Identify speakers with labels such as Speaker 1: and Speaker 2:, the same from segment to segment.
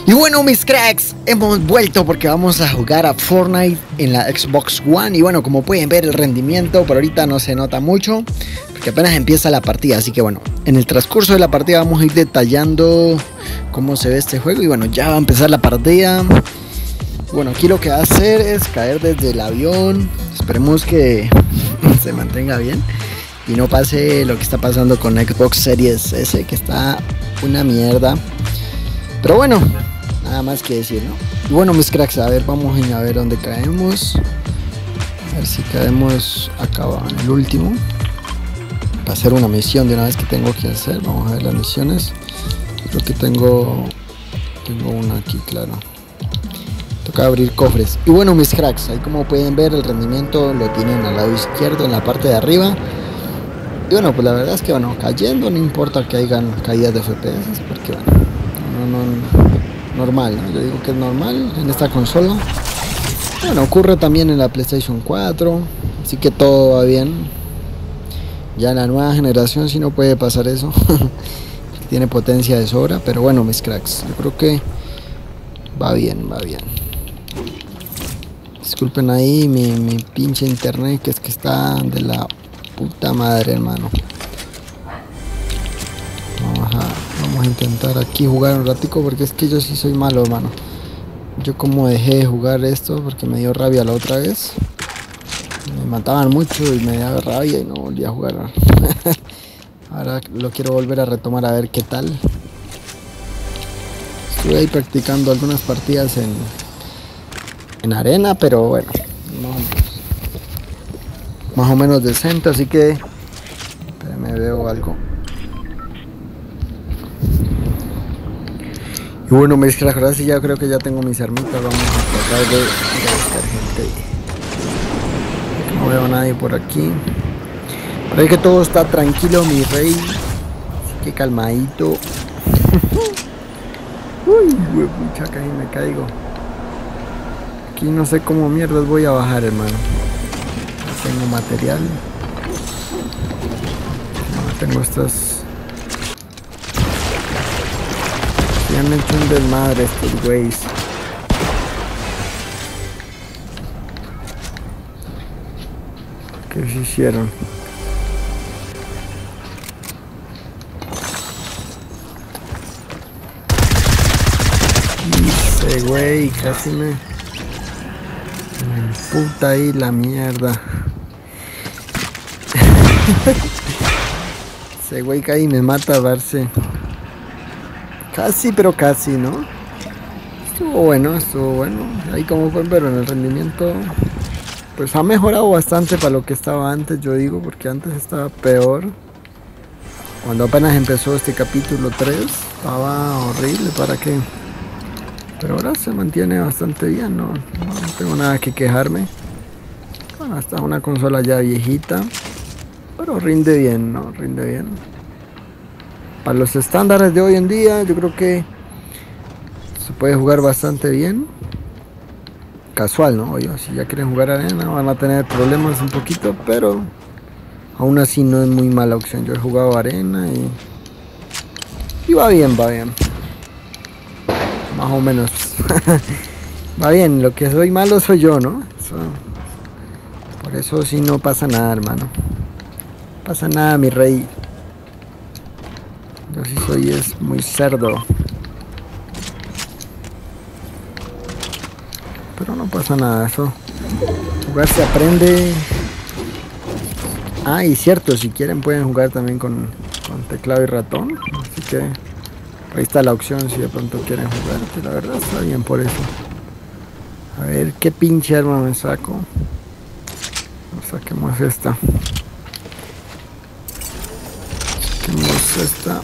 Speaker 1: Y bueno, mis cracks, hemos vuelto porque vamos a jugar a Fortnite en la Xbox One. Y bueno, como pueden ver, el rendimiento por ahorita no se nota mucho porque apenas empieza la partida. Así que bueno, en el transcurso de la partida vamos a ir detallando cómo se ve este juego. Y bueno, ya va a empezar la partida. Bueno, aquí lo que va a hacer es caer desde el avión. Esperemos que se mantenga bien y no pase lo que está pasando con Xbox Series S, que está una mierda. Pero bueno, nada más que decir, ¿no? Y bueno, mis cracks, a ver, vamos a ver dónde caemos. A ver si caemos acá en el último. Para hacer una misión de una vez que tengo que hacer. Vamos a ver las misiones. Creo que tengo una aquí, claro. Toca abrir cofres. Y bueno, mis cracks, ahí como pueden ver el rendimiento lo tienen al lado izquierdo en la parte de arriba. Y bueno, pues la verdad es que bueno, cayendo no importa que hayan caídas de FPS, porque bueno, normal, ¿no? Yo digo que es normal en esta consola. Bueno, ocurre también en la PlayStation 4, así que todo va bien. Ya en la nueva generación sí no puede pasar eso. Tiene potencia de sobra, pero bueno, mis cracks, yo creo que va bien, va bien. Disculpen ahí mi pinche internet, que es que está de la puta madre, hermano. Vamos a intentar aquí jugar un ratico, porque es que yo sí soy malo, hermano. Yo como dejé de jugar esto porque me dio rabia la otra vez. Me mataban mucho y me daba rabia y no volví a jugar. Ahora lo quiero volver a retomar a ver qué tal. Estuve ahí practicando algunas partidas en arena, pero bueno, más o menos decente, así que me veo algo. Y bueno, mis cracks, ahora sí ya creo que ya tengo mis armitas. Vamos a tratar de buscar gente. No veo a nadie por aquí. Parece que todo está tranquilo, mi rey. Así que calmadito. Uy, pucha, casi me caigo. Aquí no sé cómo mierdas voy a bajar, hermano. No tengo material. No tengo estas. Se han hecho un desmadre estos güeyes. ¿Qué se hicieron? Ese güey casi me puta ahí la mierda. Ese güey casi me mata, Barce. Casi, pero casi, ¿no? Estuvo bueno. Ahí como pueden ver, en el rendimiento pues ha mejorado bastante para lo que estaba antes, yo digo, porque antes estaba peor. Cuando apenas empezó este capítulo 3 estaba horrible, ¿para qué? Pero ahora se mantiene bastante bien, no tengo nada que quejarme. Bueno, esta es una consola ya viejita, pero rinde bien, ¿no? Rinde bien. Para los estándares de hoy en día, yo creo que se puede jugar bastante bien. Casual, ¿no? Oye, si ya quieren jugar arena van a tener problemas un poquito, pero aún así no es muy mala opción. Yo he jugado arena y va bien, va bien. Más o menos. Va bien, lo que soy malo soy yo, ¿no? Por eso sí no pasa nada, hermano. No pasa nada, mi rey. Yo sí soy muy cerdo. Pero no pasa nada, eso. Jugar se aprende. Ah, y cierto, si quieren pueden jugar también con teclado y ratón. Así que ahí está la opción si de pronto quieren jugar. Que la verdad está bien por eso. A ver qué pinche arma me saco. Saquemos esta. Saquemos esta.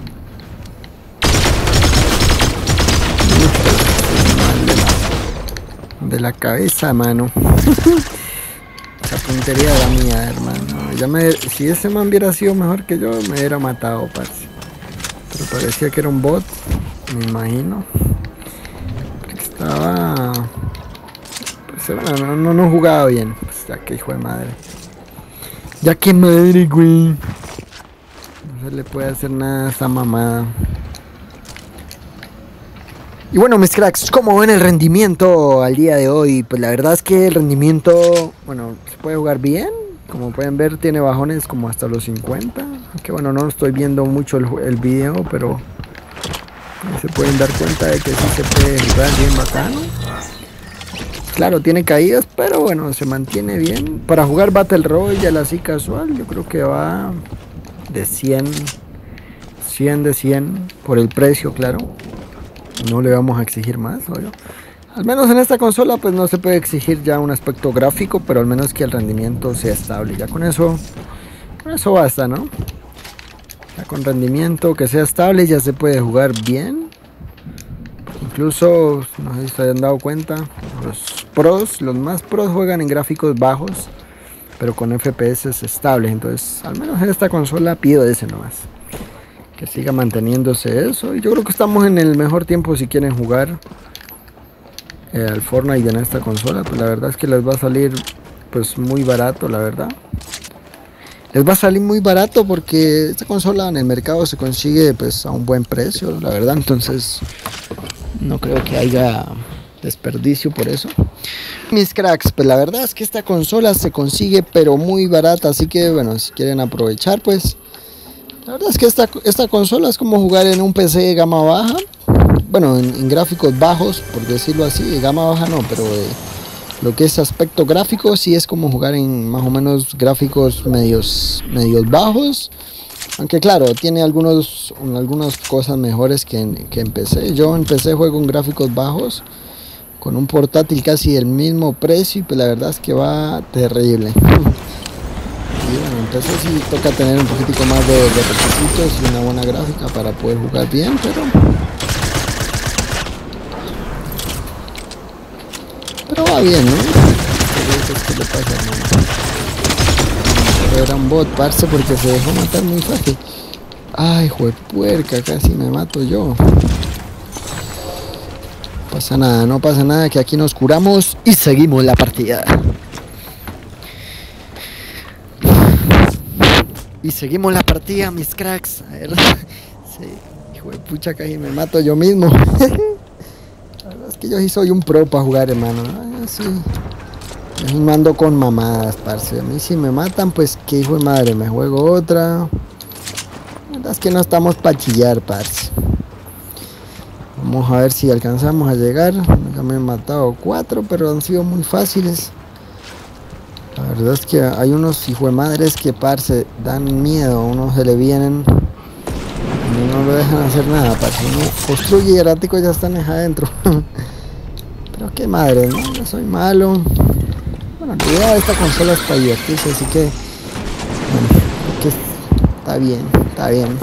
Speaker 1: De la cabeza, mano. Esa puntería era mía, hermano. Si ese man hubiera sido mejor que yo, me hubiera matado, parce. Pero parecía que era un bot, me imagino. Porque estaba... Pues bueno, no jugaba bien. Pues ya que hijo de madre. Ya que madre, güey. No se le puede hacer nada a esa mamada. Y bueno, mis cracks, ¿cómo ven el rendimiento al día de hoy? Pues la verdad es que el rendimiento, bueno, se puede jugar bien. Como pueden ver, tiene bajones como hasta los 50. Aunque bueno, no estoy viendo mucho el video, pero se pueden dar cuenta de que sí se puede jugar bien bacano. Claro, tiene caídas, pero bueno, se mantiene bien. Para jugar Battle Royale así casual, yo creo que va de 100 de 100 por el precio, claro. No le vamos a exigir más, obvio. Al menos en esta consola pues no se puede exigir ya un aspecto gráfico, pero al menos que el rendimiento sea estable. Ya con eso basta, ¿no? Ya con rendimiento que sea estable ya se puede jugar bien. Incluso, no sé si se hayan dado cuenta, los más pros juegan en gráficos bajos, pero con FPS estables. Entonces, al menos en esta consola pido ese nomás. Que siga manteniéndose eso. Y yo creo que estamos en el mejor tiempo si quieren jugar al Fortnite en esta consola. Pues la verdad es que les va a salir pues muy barato, la verdad. Les va a salir muy barato porque esta consola en el mercado se consigue pues a un buen precio, la verdad. Entonces no creo que haya desperdicio por eso. Mis cracks, pues la verdad es que esta consola se consigue pero muy barata. Así que bueno, si quieren aprovechar pues... La verdad es que esta consola es como jugar en un PC de gama baja. Bueno, en gráficos bajos, por decirlo así. De gama baja no, pero lo que es aspecto gráfico sí es como jugar en más o menos gráficos medios bajos. Aunque claro, tiene algunas cosas mejores que en PC. Yo en PC juego en gráficos bajos, con un portátil casi del mismo precio, y pues la verdad es que va terrible. Y bueno, entonces sí toca tener un poquitico más de requisitos y una buena gráfica para poder jugar bien, pero va bien, ¿no? ¿Qué le pasa, hermano? Pero era un bot, parce, porque se dejó matar muy fácil. Ay, juepuerca, casi me mato yo. No pasa nada, que aquí nos curamos y seguimos la partida. Y seguimos la partida, mis cracks. A ver. Sí, hijo de pucha, casi me mato yo mismo. La verdad es que yo sí soy un pro para jugar, hermano. Sí. Yo me ando con mamadas, parce. A mí si me matan, pues qué hijo de madre, me juego otra. La verdad es que no estamos para chillar, parce. Vamos a ver si alcanzamos a llegar. Ya me he matado 4, pero han sido muy fáciles. La verdad es que hay unos hijos de madres que, parce, dan miedo. A uno se le vienen y no lo dejan hacer nada, parce. Uno construye y erático ya están adentro. Pero qué madre, ¿no? Yo soy malo. Bueno, la idea de esta consola es para divertirse, así que... Bueno, que está bien.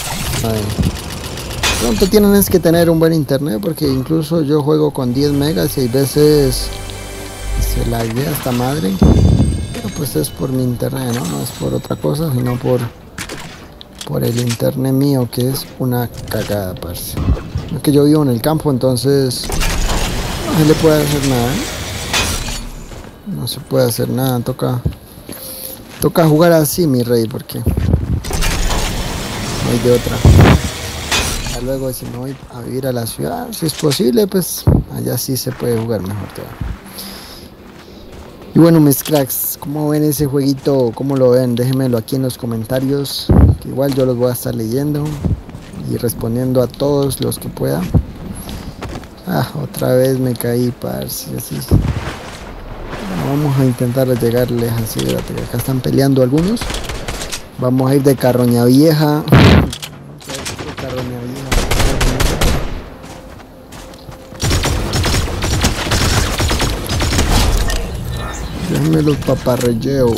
Speaker 1: Pronto tienen que tener un buen internet, porque incluso yo juego con 10 megas y hay veces se laguea esta madre. Pero pues es por mi internet, ¿no? No es por otra cosa, sino por el internet mío, que es una cagada, parce. Es que yo vivo en el campo, entonces no se le puede hacer nada, ¿eh? No se puede hacer nada, toca jugar así, mi rey, porque no hay de otra. Ya luego, si me voy a vivir a la ciudad, si es posible, pues allá sí se puede jugar mejor todavía. Y bueno, mis cracks, ¿cómo ven ese jueguito? ¿Cómo lo ven? Déjenmelo aquí en los comentarios, que igual yo los voy a estar leyendo y respondiendo a todos los que pueda. Otra vez me caí, parce, así. Bueno, vamos a intentar llegarles así, fíjate que acá están peleando algunos. Vamos a ir de carroña vieja. Déjenme los paparrelleo.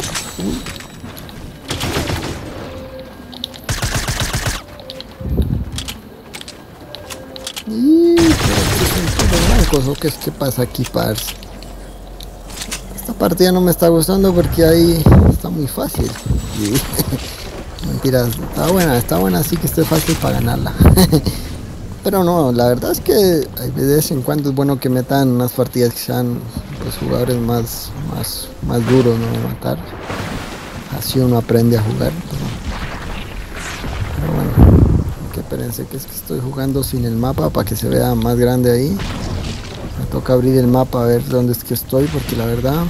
Speaker 1: ¿Qué pasa aquí, parce? Esta partida no me está gustando porque ahí está muy fácil. Mentiras, está buena, así que esté fácil para ganarla. Pero no, la verdad es que de vez en cuando es bueno que metan unas partidas que sean pues jugadores más duros, ¿no? De matar. Así uno aprende a jugar. Pero bueno, hay que espérense que es que estoy jugando sin el mapa para que se vea más grande ahí. Me toca abrir el mapa a ver dónde es que estoy porque la verdad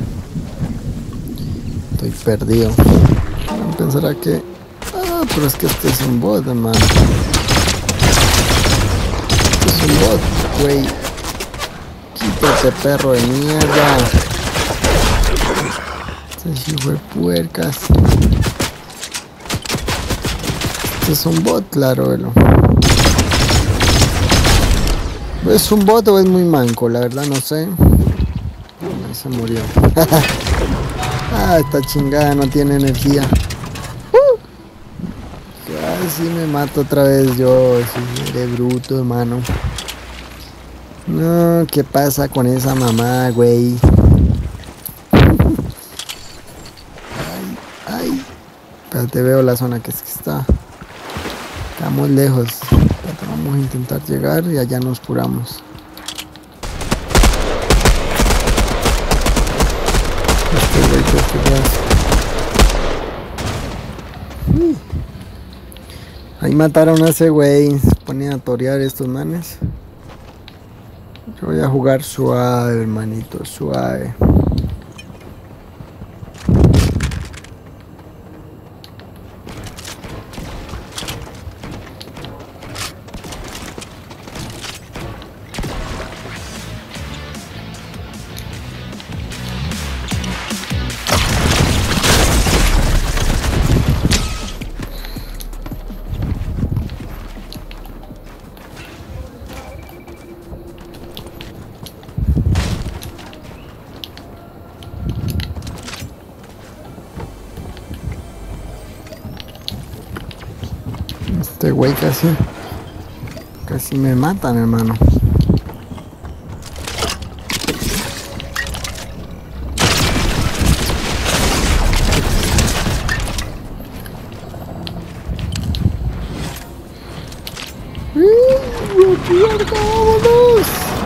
Speaker 1: estoy perdido. Pensará que... Ah, pero es que este es un bot, hermano. Este es un bot, güey. Quítate, perro de mierda. Este hijo de puercas. Este es un bot, claro, velo. ¿Es un bot o es muy manco? La verdad no sé. Se murió. Ah, esta chingada no tiene energía. Casi me mato otra vez yo. Si eres bruto, hermano. No, ¿qué pasa con esa mamá, güey? Ay. Espérate, veo la zona que es que está. Estamos lejos. Espérate, vamos a intentar llegar y allá nos curamos. Ahí mataron a ese güey. Se ponían a torear estos manes. Yo voy a jugar suave, hermanito, suave. Este güey casi me matan, hermano. ¡Vámonos!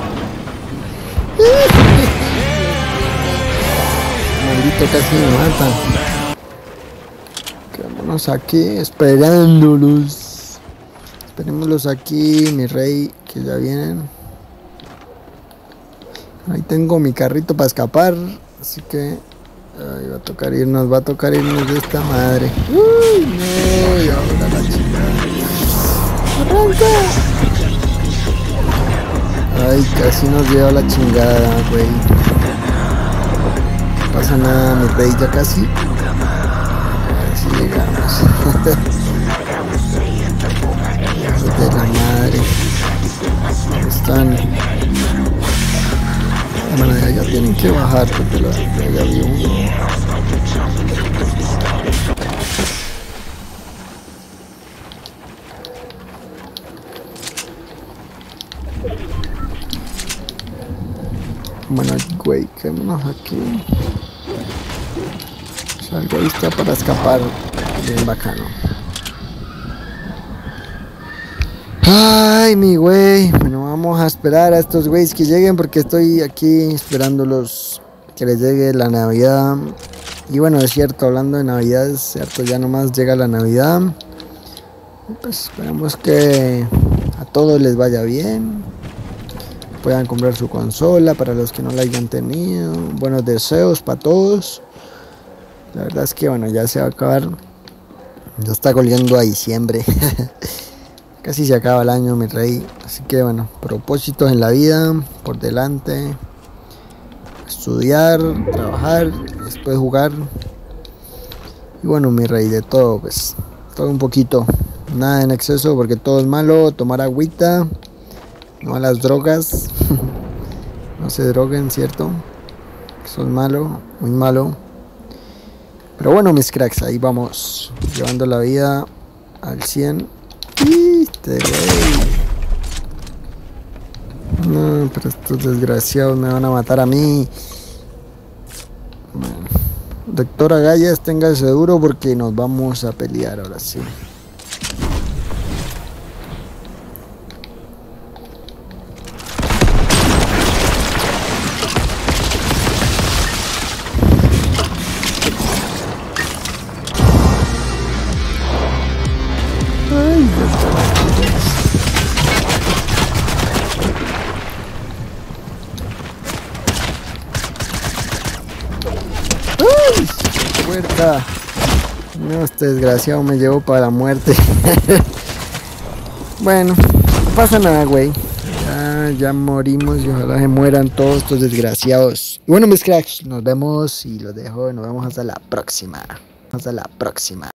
Speaker 1: Maldito, casi me matan. Quedémonos aquí esperándolos. Esperémoslos aquí, mi rey, que ya vienen. Ahí tengo mi carrito para escapar. Así que ay, va a tocar irnos de esta madre. Uy, no, y ahora la chingada. ¡Arranca! Ay, casi nos lleva la chingada, güey. No pasa nada, mi rey, ya casi. Así llegamos. De la madre. Están. Bueno, ya tienen que bajar porque ya vi uno. Bueno, güey, quedémonos aquí. Salgo ahí está para escapar. Bien bacano. Ay, mi güey. Bueno, vamos a esperar a estos güeyes que lleguen porque estoy aquí esperándolos que les llegue la Navidad. Y bueno, es cierto, hablando de Navidad, es cierto, ya nomás llega la Navidad. Pues esperamos que a todos les vaya bien. Puedan comprar su consola para los que no la hayan tenido. Buenos deseos para todos. La verdad es que bueno, ya se va a acabar. Ya está oliendo a diciembre. Casi se acaba el año, mi rey. Así que bueno, propósitos en la vida por delante. Estudiar, trabajar, después jugar. Y bueno, mi rey, de todo, pues. Todo un poquito. Nada en exceso porque todo es malo. Tomar agüita. No a las drogas. No se droguen, ¿cierto? Eso es malo, muy malo. Pero bueno, mis cracks, ahí vamos. Llevando la vida al 100. ¡Viste, güey! No, pero estos desgraciados me van a matar a mí. Bueno, doctora Gallas, téngase duro porque nos vamos a pelear ahora sí. ¡Uy! ¡Puerta! No, este desgraciado me llevó para la muerte. Bueno, no pasa nada, güey. Ya morimos y ojalá se mueran todos estos desgraciados. Y bueno, mis cracks, nos vemos y los dejo. Nos vemos hasta la próxima. Hasta la próxima.